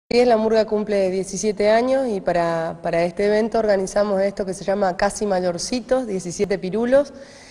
La murga cumple 17 años y para este evento organizamos esto que se llama Casi Mayorcitos, 17 pirulos,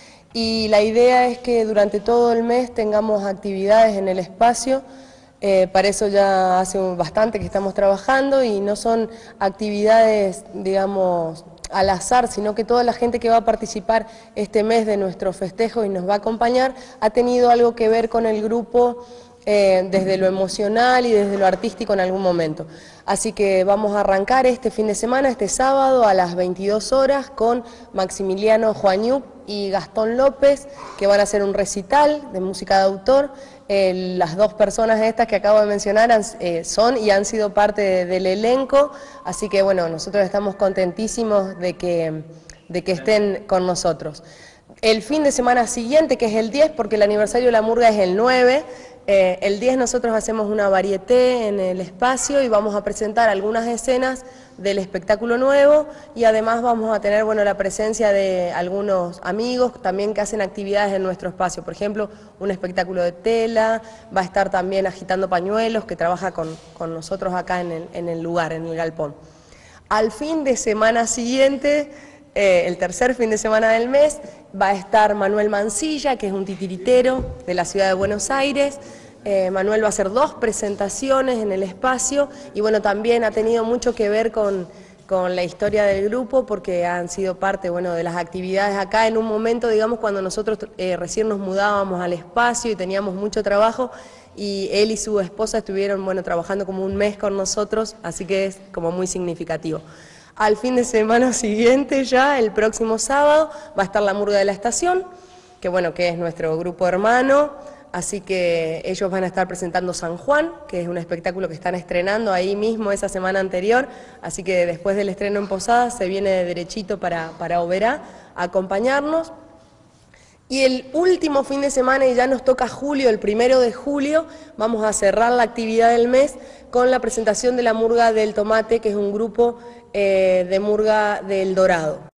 y la idea es que durante todo el mes tengamos actividades en el espacio. Para eso ya hace bastante que estamos trabajando y no son actividades, digamos, al azar, sino que toda la gente que va a participar este mes de nuestro festejo y nos va a acompañar ha tenido algo que ver con el grupo desde lo emocional y desde lo artístico en algún momento. Así que vamos a arrancar este fin de semana, este sábado a las 22 horas con Maximiliano Joañup y Gastón López, que van a hacer un recital de música de autor. Las dos personas estas que acabo de mencionar son y han sido parte del elenco, así que bueno, nosotros estamos contentísimos de que estén con nosotros. El fin de semana siguiente, que es el 10, porque el aniversario de la murga es el 9, el 10 nosotros hacemos una varieté en el espacio y vamos a presentar algunas escenas del espectáculo nuevo y además vamos a tener la presencia de algunos amigos también que hacen actividades en nuestro espacio. Por ejemplo, un espectáculo de tela, va a estar también Agitando Pañuelos, que trabaja con nosotros acá en el lugar, en el galpón. Al fin de semana siguiente, el tercer fin de semana del mes, va a estar Manuel Mancilla, que es un titiritero de la ciudad de Buenos Aires. Manuel va a hacer 2 presentaciones en el espacio y también ha tenido mucho que ver con la historia del grupo porque han sido parte de las actividades acá en un momento, digamos, cuando nosotros recién nos mudábamos al espacio y teníamos mucho trabajo y él y su esposa estuvieron trabajando como un mes con nosotros, así que es como muy significativo. Al fin de semana siguiente, ya el próximo sábado, va a estar la Murga de la Estación, que es nuestro grupo hermano, así que ellos van a estar presentando San Juan, que es un espectáculo que están estrenando ahí mismo esa semana anterior, así que después del estreno en Posadas se viene derechito para Oberá a acompañarnos. Y el último fin de semana, y ya nos toca julio, el 1 de julio, vamos a cerrar la actividad del mes con la presentación de la Murga del Tomate, que es un grupo de murga del Dorado.